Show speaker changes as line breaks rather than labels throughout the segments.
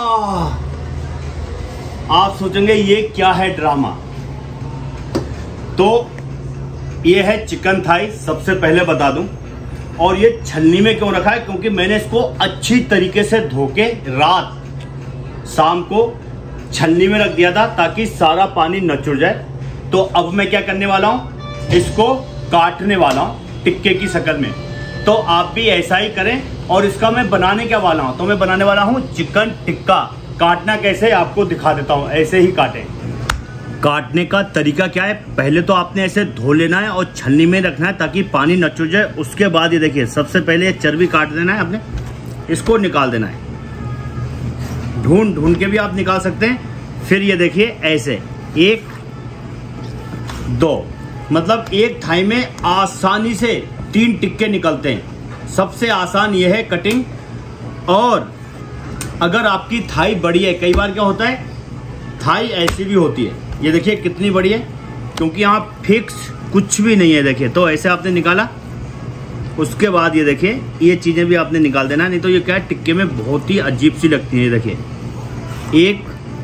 आप सोचेंगे ये क्या है ड्रामा। तो ये है चिकन थाई, सबसे पहले बता दूं। और ये छलनी में क्यों रखा है, क्योंकि मैंने इसको अच्छी तरीके से धो के रात शाम को छलनी में रख दिया था ताकि सारा पानी निचुड़ जाए। तो अब मैं क्या करने वाला हूं, इसको काटने वाला हूं टिक्के की शक्ल में। तो आप भी ऐसा ही करें। और इसका मैं बनाने क्या वाला हूं, तो मैं बनाने वाला हूं चिकन टिक्का। काटना कैसे आपको दिखा देता हूं, ऐसे ही काटें। काटने का तरीका क्या है, पहले तो आपने ऐसे धो लेना है और छलनी में रखना है ताकि पानी न चुड़ जाए। उसके बाद ये देखिए, सबसे पहले ये चर्बी काट देना है आपने, इसको निकाल देना है। ढूंढ ढूंढ के भी आप निकाल सकते हैं। फिर ये देखिए ऐसे 1 2, मतलब एक थाई में आसानी से 3 टिक्के निकलते हैं। सबसे आसान ये है कटिंग। और अगर आपकी थाई बड़ी है, कई बार क्या होता है थाई ऐसी भी होती है, ये देखिए कितनी बड़ी है, क्योंकि यहाँ फिक्स कुछ भी नहीं है। देखिए, तो ऐसे आपने निकाला। उसके बाद ये देखिए, ये चीज़ें भी आपने निकाल देना, नहीं तो ये क्या है टिक्के में बहुत ही अजीब सी लगती है। ये देखिए 1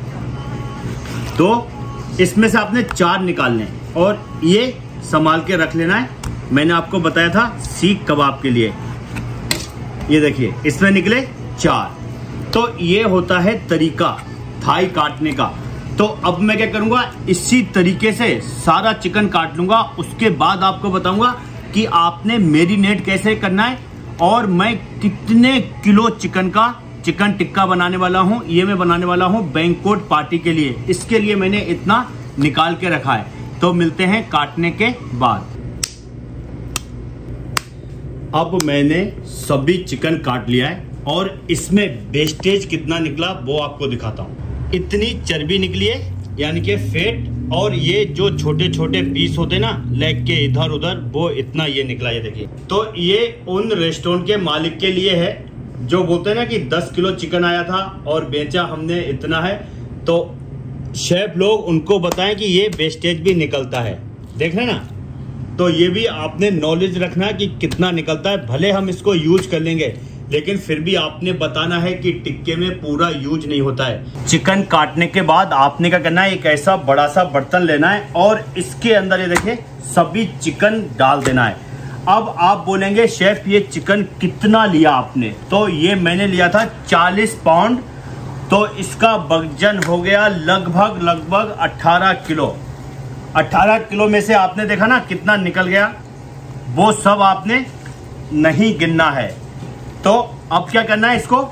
2, इसमें से आपने 4 निकालने हैं और ये संभाल के रख लेना है। मैंने आपको बताया था सीख कबाब के लिए। ये देखिए इसमें निकले 4। तो ये होता है तरीका थाई काटने का। तो अब मैं क्या करूंगा, इसी तरीके से सारा चिकन काट लूंगा। उसके बाद आपको बताऊंगा कि आपने मैरिनेट कैसे करना है और मैं कितने किलो चिकन टिक्का बनाने वाला हूं। ये मैं बनाने वाला हूं बैंक्वेट पार्टी के लिए, इसके लिए मैंने इतना निकाल के रखा है। तो मिलते हैं काटने के बाद। अब मैंने सभी चिकन काट लिया है और इसमें वेस्टेज कितना निकला वो आपको दिखाता हूं। इतनी चर्बी निकली है, यानी कि फैट। और ये जो छोटे छोटे पीस होते ना लेग के इधर उधर, वो इतना ये निकला है। देखिए, तो ये उन रेस्टोरेंट के मालिक के लिए है जो बोलते हैं ना कि 10 किलो चिकन आया था और बेचा हमने इतना है। तो शेफ लोग उनको बताएं कि ये वेस्टेज भी निकलता है, देख रहे ना। तो ये भी आपने नॉलेज रखना है कि कितना निकलता है। भले हम इसको यूज कर लेंगे, लेकिन फिर भी आपने बताना है कि टिक्के में पूरा यूज नहीं होता है। चिकन काटने के बाद आपने क्या करना है, एक ऐसा बड़ा सा बर्तन लेना है और इसके अंदर ये देखिए सभी चिकन डाल देना है। अब आप बोलेंगे शेफ ये चिकन कितना लिया आपने, तो ये मैंने लिया था 40 पाउंड। तो इसका वजन हो गया लगभग 18 किलो। 18 किलो में से आपने देखा ना कितना निकल गया, वो सब आपने नहीं गिनना है। तो अब क्या करना है, इसको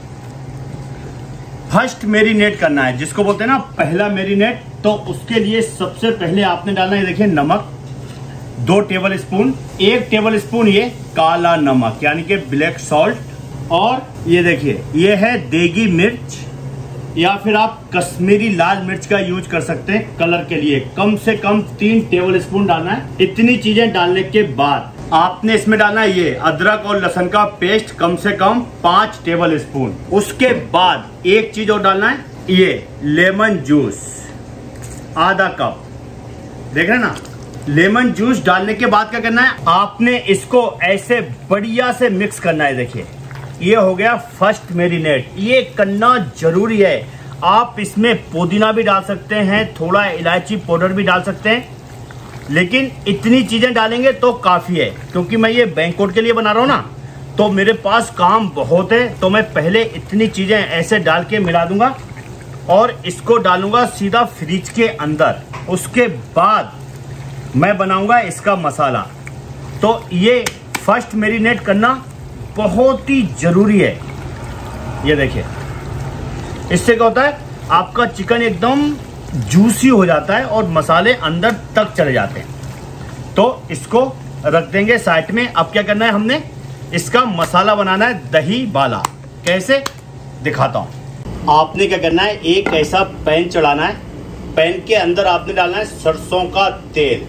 फर्स्ट मैरिनेट करना है, जिसको बोलते हैं ना पहला मैरिनेट। तो उसके लिए सबसे पहले आपने डालना है, देखिए नमक 2 टेबल स्पून, 1 टेबल स्पून ये काला नमक यानी कि ब्लैक सॉल्ट। और ये देखिए ये है देगी मिर्च, या फिर आप कश्मीरी लाल मिर्च का यूज कर सकते हैं कलर के लिए। कम से कम 3 टेबल स्पून डालना है। इतनी चीजें डालने के बाद आपने इसमें डालना है ये अदरक और लहसुन का पेस्ट, कम से कम 5 टेबल स्पून। उसके बाद एक चीज और डालना है, ये लेमन जूस आधा कप, देख रहे ना। लेमन जूस डालने के बाद क्या करना है, आपने इसको ऐसे बढ़िया से मिक्स करना है। देखिए ये हो गया फर्स्ट मैरिनेट। ये करना जरूरी है। आप इसमें पुदीना भी डाल सकते हैं, थोड़ा इलायची पाउडर भी डाल सकते हैं, लेकिन इतनी चीजें डालेंगे तो काफी है। क्योंकि मैं ये बैंक्वेट के लिए बना रहा हूं ना, तो मेरे पास काम बहुत है। तो मैं पहले इतनी चीजें ऐसे डाल के मिला दूंगा और इसको डालूंगा सीधा फ्रिज के अंदर। उसके बाद मैं बनाऊंगा इसका मसाला। तो ये फर्स्ट मैरिनेट करना बहुत ही जरूरी है। ये देखिए, इससे क्या होता है, आपका चिकन एकदम जूसी हो जाता है और मसाले अंदर तक चले जाते हैं। तो इसको रख देंगे साइड में। अब क्या करना है, हमने इसका मसाला बनाना है दही वाला। कैसे दिखाता हूं। आपने क्या करना है, एक ऐसा पैन चढ़ाना है। पैन के अंदर आपने डालना है सरसों का तेल।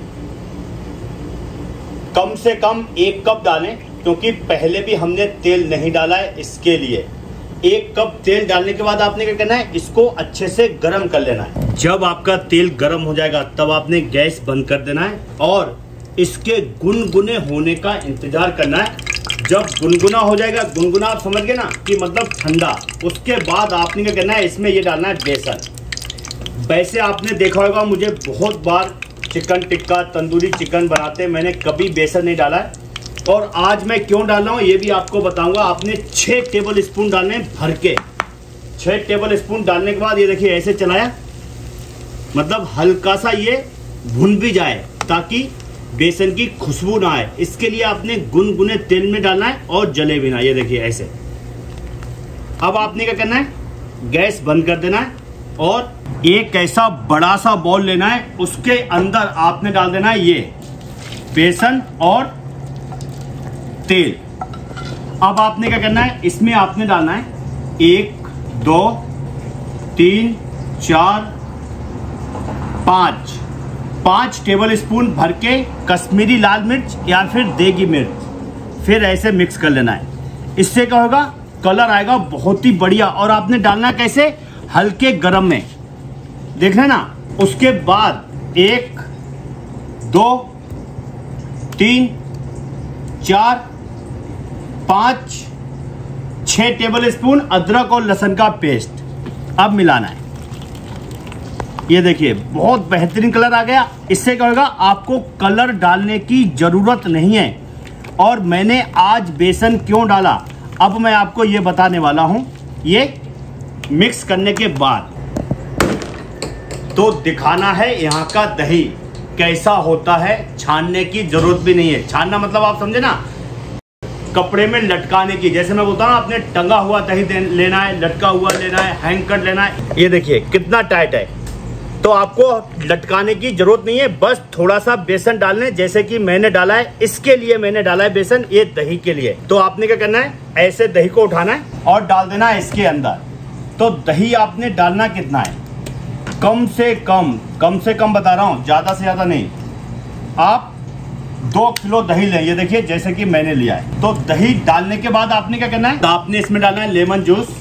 कम से कम 1 कप डालें, क्योंकि पहले भी हमने तेल नहीं डाला है, इसके लिए 1 कप तेल डालने के बाद आपने क्या करना है, इसको अच्छे से गर्म कर लेना है। जब आपका तेल गर्म हो जाएगा तब आपने गैस बंद कर देना है और इसके गुनगुने होने का इंतजार करना है। जब गुनगुना हो जाएगा, गुनगुना आप समझ गए ना कि मतलब ठंडा, उसके बाद आपने क्या करना है, इसमें ये डालना है बेसन। वैसे आपने देखा होगा मुझे बहुत बार चिकन टिक्का, तंदूरी चिकन बनाते, मैंने कभी बेसन नहीं डाला है। और आज मैं क्यों डाल रहा हूँ ये भी आपको बताऊंगा। आपने 6 टेबल स्पून डालने भर के। 6 टेबल स्पून डालने के बाद ये देखिए ऐसे चलाया, मतलब हल्का सा ये भुन भी जाए ताकि बेसन की खुशबू ना आए। इसके लिए आपने गुनगुने तेल में डालना है और जले भी ना। ये देखिए ऐसे। अब आपने क्या करना है, गैस बंद कर देना है और एक ऐसा बड़ा सा बाउल लेना है, उसके अंदर आपने डाल देना है ये बेसन और तेल। अब आपने क्या करना है, इसमें आपने डालना है 1 2 3 4 5 टेबल स्पून भर के कश्मीरी लाल मिर्च या फिर देगी मिर्च। फिर ऐसे मिक्स कर लेना है। इससे क्या होगा, कलर आएगा बहुत ही बढ़िया। और आपने डालना कैसे, हल्के गरम में, देख रहे ना। उसके बाद 1 2 3 4 5 6 टेबल स्पून अदरक और लहसुन का पेस्ट अब मिलाना है। ये देखिए बहुत बेहतरीन कलर आ गया। इससे क्या होगा, आपको कलर डालने की जरूरत नहीं है। और मैंने आज बेसन क्यों डाला, अब मैं आपको ये बताने वाला हूं। ये मिक्स करने के बाद तो दिखाना है यहाँ का दही कैसा होता है। छानने की जरूरत भी नहीं है। छानना मतलब आप समझे ना, कपड़े में लटकाने की। जैसे मैं बोलता हूँ आपने टंगा हुआ दही लेना है, लटका हुआ लेना है, हैंग कर लेना है। ये देखिए कितना टाइट है, तो आपको लटकाने की जरूरत नहीं है। बस थोड़ा सा बेसन डालने, जैसे कि मैंने डाला है। इसके लिए मैंने डाला है बेसन, ये दही के लिए। तो आपने क्या करना है, ऐसे दही को उठाना है और डाल देना है इसके अंदर। तो दही आपने डालना कितना है, कम से कम बता रहा हूँ, ज्यादा से ज्यादा नहीं। आप 2 किलो दही लें। ये देखिए जैसे कि मैंने लिया है। तो दही डालने के बाद आपने क्या करना है, तो आपने इसमें डालना है लेमन जूस,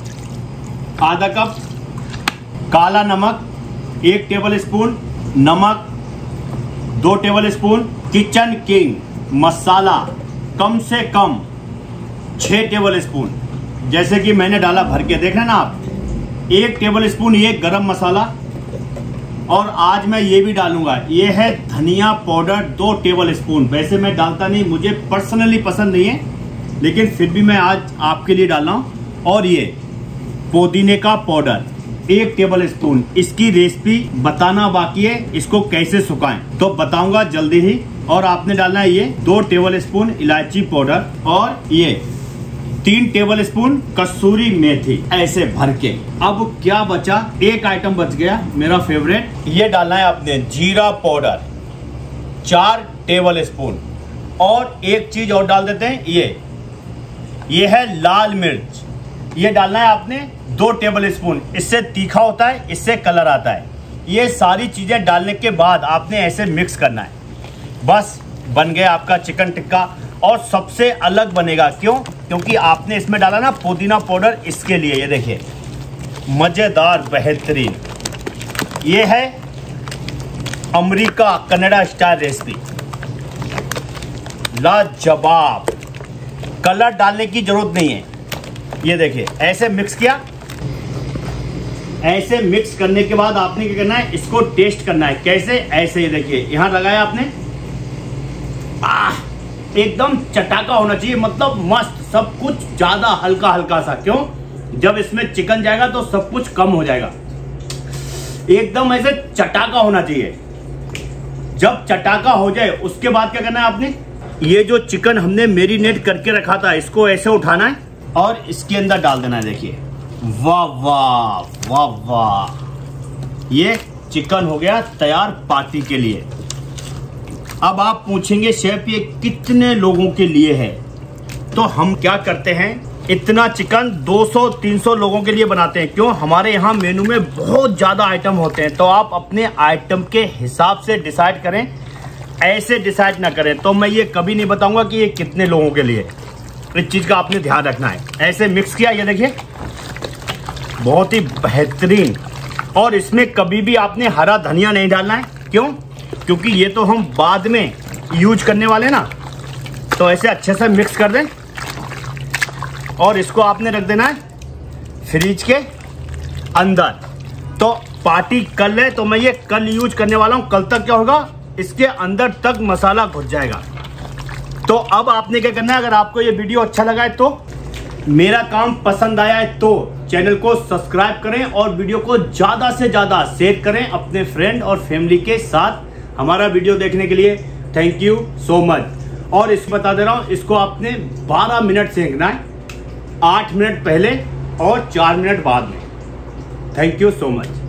आधा कप काला नमक, 1 टेबल स्पून नमक, 2 टेबल स्पून किचन किंग मसाला, कम से कम 6 टेबल स्पून, जैसे कि मैंने डाला भर के, देख रहे ना आप। 1 टेबल स्पून ये गरम मसाला। और आज मैं ये भी डालूंगा, ये है धनिया पाउडर 2 टेबल स्पून। वैसे मैं डालता नहीं, मुझे पर्सनली पसंद नहीं है, लेकिन फिर भी मैं आज आपके लिए डाल रहा हूं। और ये पुदीने का पाउडर 1 टेबल स्पून। इसकी रेसिपी बताना बाकी है, इसको कैसे सुखाएं तो बताऊंगा जल्दी ही। और आपने डालना है ये 2 टेबल स्पून इलायची पाउडर और ये 3 टेबल स्पून कसूरी मेथी, ऐसे भर के। अब क्या बचा, एक आइटम बच गया मेरा फेवरेट, ये डालना है आपने जीरा पाउडर 4 टेबल स्पून। और एक चीज और डाल देते हैं, ये है लाल मिर्च, ये डालना है आपने 2 टेबल स्पून। इससे तीखा होता है, इससे कलर आता है। ये सारी चीजें डालने के बाद आपने ऐसे मिक्स करना है। बस बन गया आपका चिकन टिक्का। और सबसे अलग बनेगा, क्यों, क्योंकि आपने इसमें डाला ना पुदीना पाउडर, इसके लिए। ये देखिए मजेदार बेहतरीन, ये है अमेरिका कनाडा स्टाइल रेसिपी, लाजवाब। कलर डालने की जरूरत नहीं है। ये देखिए ऐसे मिक्स किया। ऐसे मिक्स करने के बाद आपने क्या करना है, इसको टेस्ट करना है। कैसे, ऐसे। ये देखिए यहां लगाया आपने, एकदम चटाका होना चाहिए, मतलब मस्त। सब कुछ ज्यादा हल्का हल्का सा, क्यों, जब इसमें चिकन जाएगा तो सब कुछ कम हो जाएगा। एकदम ऐसे चटाका होना चाहिए। जब चटाका हो जाए उसके बाद क्या करना है आपने, ये जो चिकन हमने मैरिनेट करके रखा था, इसको ऐसे उठाना है और इसके अंदर डाल देना है। देखिए वाह वाह वाह वाह, ये चिकन हो गया तैयार पार्टी के लिए। अब आप पूछेंगे शेफ ये कितने लोगों के लिए है, तो हम क्या करते हैं, इतना चिकन 200-300 लोगों के लिए बनाते हैं। क्यों, हमारे यहाँ मेनू में बहुत ज्यादा आइटम होते हैं, तो आप अपने आइटम के हिसाब से डिसाइड करें, ऐसे डिसाइड ना करें। तो मैं ये कभी नहीं बताऊंगा कि ये कितने लोगों के लिए, इस चीज का आपने ध्यान रखना है। ऐसे मिक्स किया, ये देखिए बहुत ही बेहतरीन। और इसमें कभी भी आपने हरा धनिया नहीं डालना है, क्यों, क्योंकि ये तो हम बाद में यूज करने वाले ना। तो ऐसे अच्छे से मिक्स कर दें। और इसको आपने रख देना है फ्रिज के अंदर। तो पार्टी कल है तो मैं ये कल यूज करने वाला हूं। कल तक क्या होगा, इसके अंदर तक मसाला घुस जाएगा। तो अब आपने क्या करना है, अगर आपको ये वीडियो अच्छा लगा है तो, मेरा काम पसंद आया है तो चैनल को सब्सक्राइब करें और वीडियो को ज्यादा से ज्यादा शेयर करें अपने फ्रेंड और फैमिली के साथ। हमारा वीडियो देखने के लिए थैंक यू सो मच। और इस बता दे रहा हूं, इसको आपने 12 मिनट सेकना है, 8 मिनट पहले और 4 मिनट बाद में। Thank you so much.